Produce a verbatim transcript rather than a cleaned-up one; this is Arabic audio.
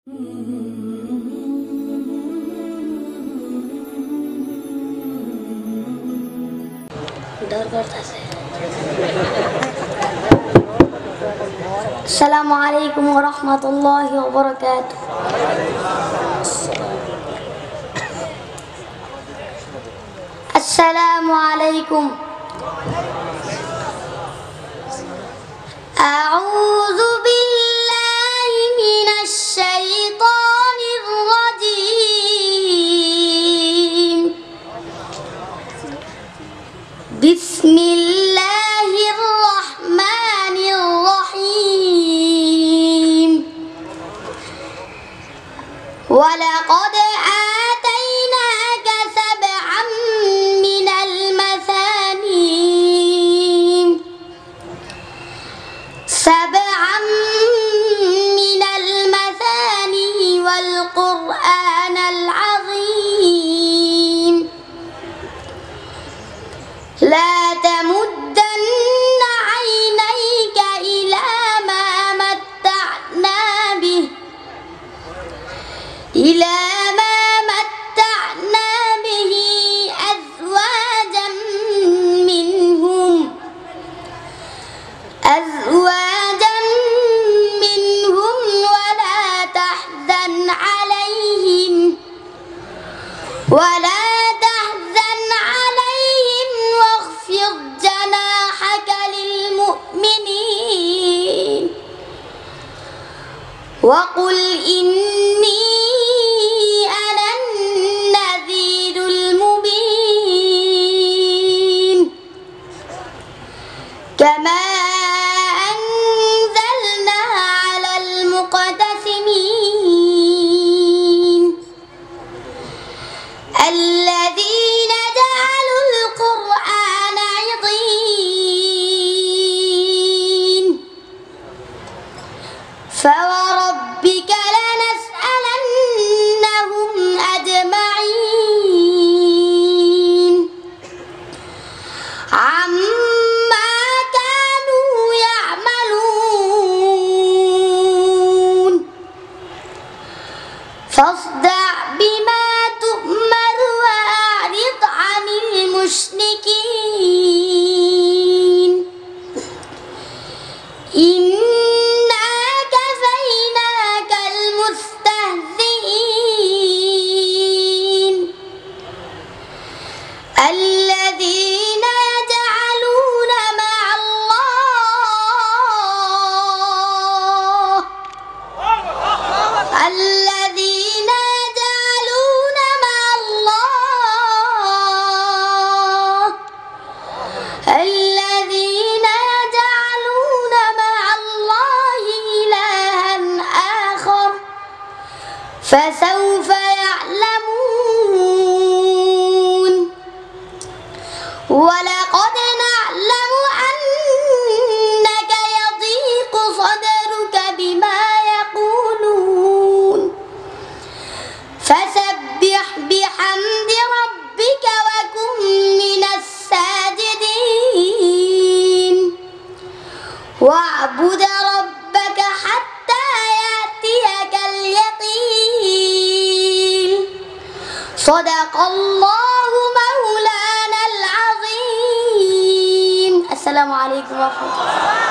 Assalamualaikum warahmatullahi wabarakatuh. Assalamualaikum. A'udzu billahi minasy syaithanir rajim. Bismillahirrahmanirrahim. Walaqad atainaka sab'an minal mathani sab'an minal mathani wal qur'anal azim. La tamuddanna 'ainayka ila ma matta'na bih ila ma matta'na bihi azwajan minhum azwajan minhum wa la tahzan 'alayhim wa la tahzan 'alayhim wakhfid janahaka lil mu'minin wa qul inni ana an-nadhirul mubin kama anzalna 'alal muqtasimin alladhina ja'alul qur'ana 'idhin فوربك لنسألنهم أجمعين عما كانوا يعملون فاصدع بما تؤمر وأعرض عن المشركين إنا كفيناك المستهزئين الذين يجعلون مع الله الذين يجعلون مع الله الذين يجعلون مع الله إلها آخر فسوف يعلمون ولقد نعلم أنك يضيق صدرك بما يقولون فسبح بحمد ربك وكن من الساجدين واعبد ربك حتى يأتيك اليقين صدق الله مولانا العظيم. السلام عليكم ورحمة الله.